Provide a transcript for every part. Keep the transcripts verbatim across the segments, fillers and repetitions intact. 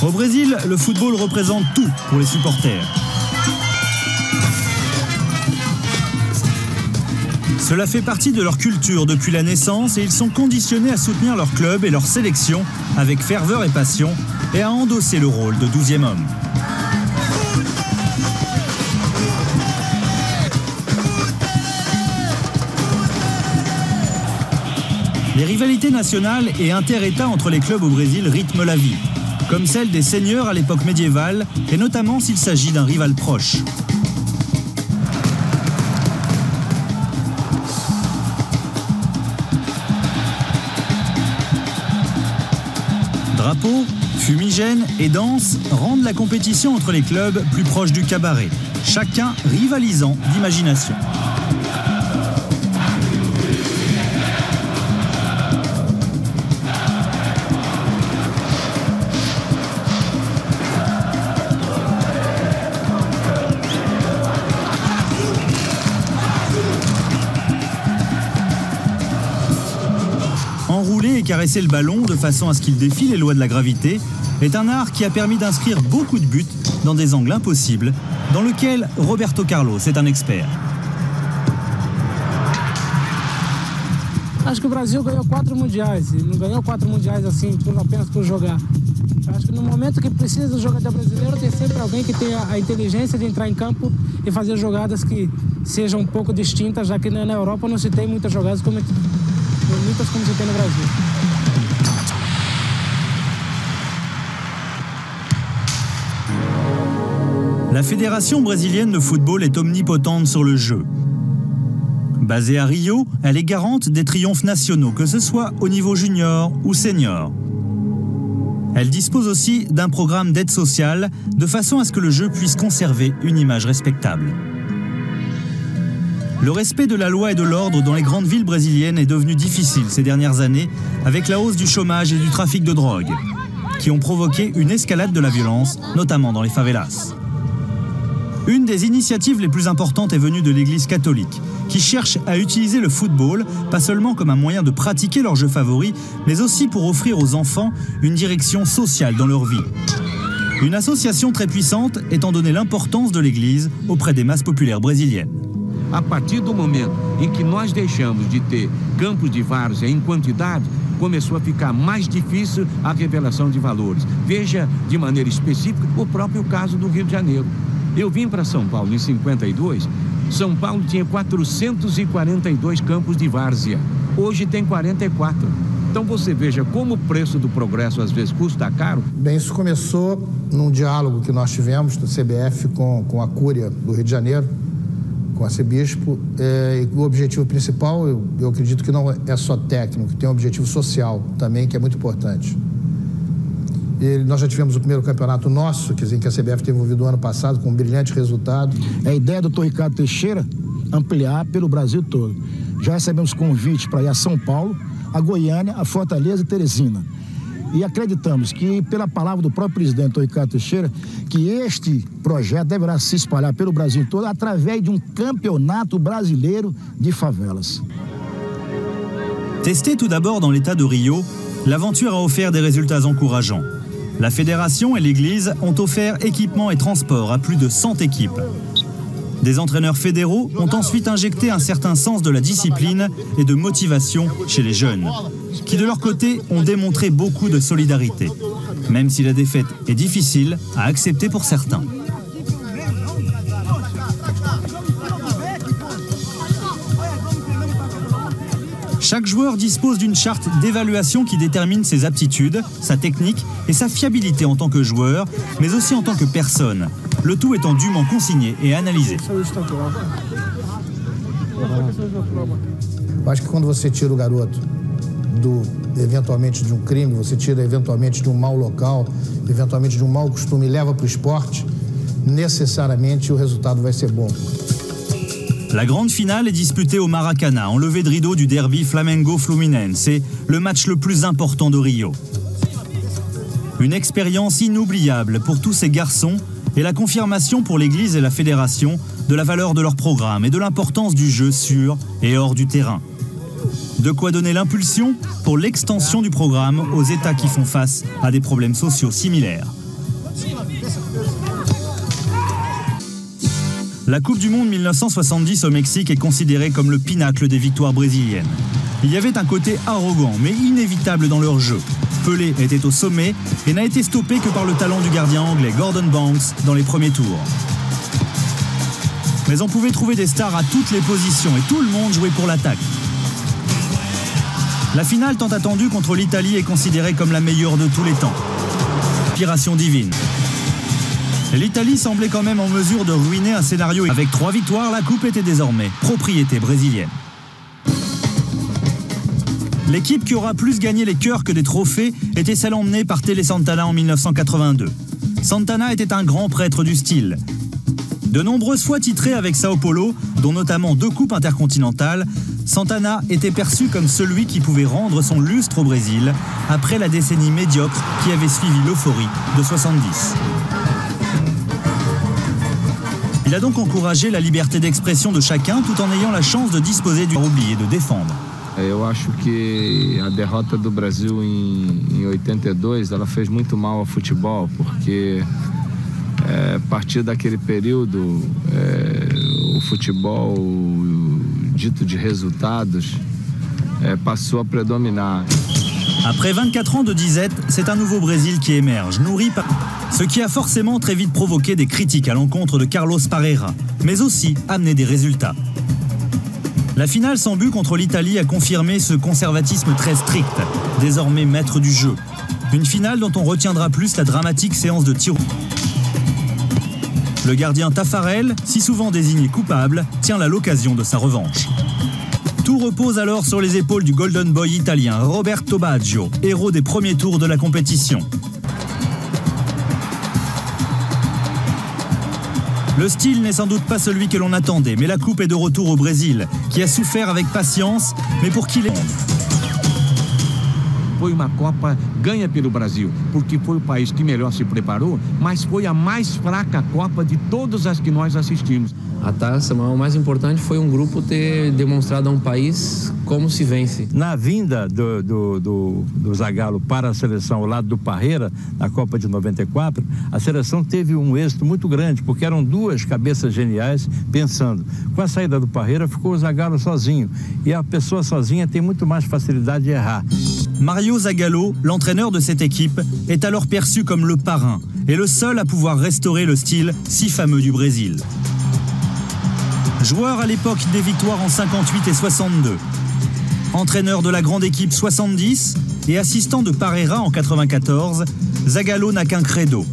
Au Brésil, le football représente tout pour les supporters. Cela fait partie de leur culture depuis la naissance et ils sont conditionnés à soutenir leur club et leur sélection avec ferveur et passion et à endosser le rôle de douzième homme. Les rivalités nationales et inter-États entre les clubs au Brésil rythment la vie, comme celle des seigneurs à l'époque médiévale, et notamment s'il s'agit d'un rival proche. Drapeaux, fumigènes et danses rendent la compétition entre les clubs plus proche du cabaret, chacun rivalisant d'imagination. Enrouler et caresser le ballon de façon à ce qu'il défie les lois de la gravité est un art qui a permis d'inscrire beaucoup de buts dans des angles impossibles, dans lequel Roberto Carlos est un expert. Acho que o Brasil ganhou quatro mundiais, e não ganhou quatro mundiais assim, por, apenas por jogar. Acho que no momento que precisa do jogador brasileiro, tem sempre alguém que tenha a inteligência de entrar em campo e fazer jogadas que sejam um pouco distintas, já que na Europa não se tem muitas jogadas como, muitas como se tem no Brasil. La fédération brésilienne de football est omnipotente sur le jeu. Basée à Rio, elle est garante des triomphes nationaux, que ce soit au niveau junior ou senior. Elle dispose aussi d'un programme d'aide sociale, de façon à ce que le jeu puisse conserver une image respectable. Le respect de la loi et de l'ordre dans les grandes villes brésiliennes est devenu difficile ces dernières années, avec la hausse du chômage et du trafic de drogue, qui ont provoqué une escalade de la violence, notamment dans les favelas. Une des initiatives les plus importantes est venue de l'Église catholique, qui cherche à utiliser le football, pas seulement comme un moyen de pratiquer leur jeu favori, mais aussi pour offrir aux enfants une direction sociale dans leur vie. Une association très puissante étant donné l'importance de l'Église auprès des masses populaires brésiliennes. A partir do momento em que nós deixamos de ter campos de várzea em quantidade, começou a ficar mais difícil a revelação de valores. Veja, de maneira específica, o próprio caso do Rio de Janeiro. Eu vim para São Paulo em cinquenta e dois, São Paulo tinha quatrocentos e quarenta e dois campos de várzea, hoje tem quarenta e quatro. Então você veja como o preço do progresso às vezes custa caro. Bem, isso começou num diálogo que nós tivemos do C B F com, com a Cúria do Rio de Janeiro, com a Arcebispo, é, e o objetivo principal, eu, eu acredito que não é só técnico, tem um objetivo social também, que é muito importante. E nós já tivemos o primeiro campeonato nosso, quer dizer, que a C B F teve envolvido no ano passado, com um brilhante resultado. É a ideia do doutor Ricardo Teixeira ampliar pelo Brasil todo. Já recebemos convite para ir a São Paulo, a Goiânia, a Fortaleza e Teresina. E acreditamos que, pela palavra do próprio presidente doutor Ricardo Teixeira, que este projeto deverá se espalhar pelo Brasil todo através de um campeonato brasileiro de favelas. Testé tout d'abord dans l'état de Rio, l'aventure a offert des résultats encourageants. La fédération et l'Église ont offert équipements et transports à plus de cent équipes. Des entraîneurs fédéraux ont ensuite injecté un certain sens de la discipline et de motivation chez les jeunes, qui de leur côté ont démontré beaucoup de solidarité, même si la défaite est difficile à accepter pour certains. Chaque joueur dispose d'une charte d'évaluation qui détermine ses aptitudes, sa technique et sa fiabilité en tant que joueur, mais aussi en tant que personne. Le tout étant dûment consigné et analysé. Eu acho que quando você tira o garoto do, eventualmente de um crime, você tira eventualmente de um mau local, eventualmente de um mau costume e leva para o esporte, necessariamente o resultado vai ser bom. La grande finale est disputée au Maracanã, en levée de rideau du derby Flamengo-Fluminense. C'est le match le plus important de Rio. Une expérience inoubliable pour tous ces garçons et la confirmation pour l'Église et la Fédération de la valeur de leur programme et de l'importance du jeu sur et hors du terrain. De quoi donner l'impulsion pour l'extension du programme aux États qui font face à des problèmes sociaux similaires. La Coupe du Monde mille neuf cent soixante-dix au Mexique est considérée comme le pinacle des victoires brésiliennes. Il y avait un côté arrogant mais inévitable dans leur jeu. Pelé était au sommet et n'a été stoppé que par le talent du gardien anglais Gordon Banks dans les premiers tours. Mais on pouvait trouver des stars à toutes les positions et tout le monde jouait pour l'attaque. La finale tant attendue contre l'Italie est considérée comme la meilleure de tous les temps. Inspiration divine. L'Italie semblait quand même en mesure de ruiner un scénario. Avec trois victoires, la coupe était désormais propriété brésilienne. L'équipe qui aura plus gagné les cœurs que des trophées était celle emmenée par Tele Santana en mille neuf cent quatre-vingt-deux. Santana était un grand prêtre du style. De nombreuses fois titré avec Sao Paulo, dont notamment deux coupes intercontinentales, Santana était perçu comme celui qui pouvait rendre son lustre au Brésil après la décennie médiocre qui avait suivi l'euphorie de soixante-dix. Il a donc encouragé la liberté d'expression de chacun tout en ayant la chance de disposer du oublié de défendre. Eu acho que a derrota do Brasil em, em oitenta e dois ela fez muito mal ao futebol, porque é, a partir daquele período é, o futebol dito de resultados é, passou a predominar. Après vingt-quatre ans de disette, c'est un nouveau Brésil qui émerge, nourri par... Ce qui a forcément très vite provoqué des critiques à l'encontre de Carlos Parreira, mais aussi amené des résultats. La finale sans but contre l'Italie a confirmé ce conservatisme très strict, désormais maître du jeu. Une finale dont on retiendra plus la dramatique séance de tir. Le gardien Taffarel, si souvent désigné coupable, tient là l'occasion de sa revanche. Tout repose alors sur les épaules du Golden Boy italien Roberto Baggio, héros des premiers tours de la compétition. Le style n'est sans doute pas celui que l'on attendait, mais la coupe est de retour au Brésil, qui a souffert avec patience, mais pour qui l'est. Foi uma Copa ganha pelo Brasil, porque foi o país que melhor se preparou, mas foi a mais fraca Copa de todas as que nós assistimos. A taça, o mais importante foi um grupo ter demonstrado a um país como se vence. Na vinda do, do, do, do Zagallo para a seleção ao lado do Parreira, na Copa de noventa e quatro, a seleção teve um êxito muito grande, porque eram duas cabeças geniais pensando. Com a saída do Parreira, ficou o Zagallo sozinho, e a pessoa sozinha tem muito mais facilidade de errar. Mario Zagallo, l'entraîneur de cette équipe, est alors perçu comme le parrain et le seul à pouvoir restaurer le style si fameux du Brésil. Joueur à l'époque des victoires en cinquante-huit et soixante-deux, entraîneur de la grande équipe soixante-dix et assistant de Parreira en quatre-vingt-quatorze, Zagallo n'a qu'un credo.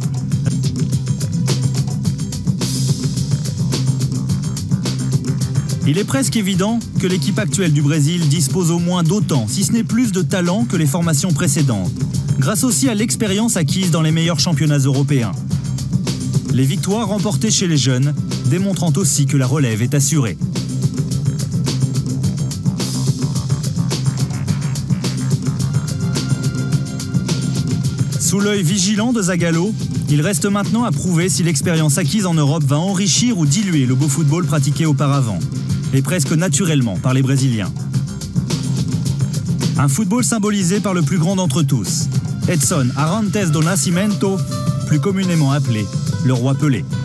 Il est presque évident que l'équipe actuelle du Brésil dispose au moins d'autant, si ce n'est plus de talent que les formations précédentes, grâce aussi à l'expérience acquise dans les meilleurs championnats européens. Les victoires remportées chez les jeunes, démontrant aussi que la relève est assurée. Sous l'œil vigilant de Zagallo, il reste maintenant à prouver si l'expérience acquise en Europe va enrichir ou diluer le beau football pratiqué auparavant, et presque naturellement par les Brésiliens. Un football symbolisé par le plus grand d'entre tous, Edson Arantes do Nascimento, plus communément appelé le roi Pelé.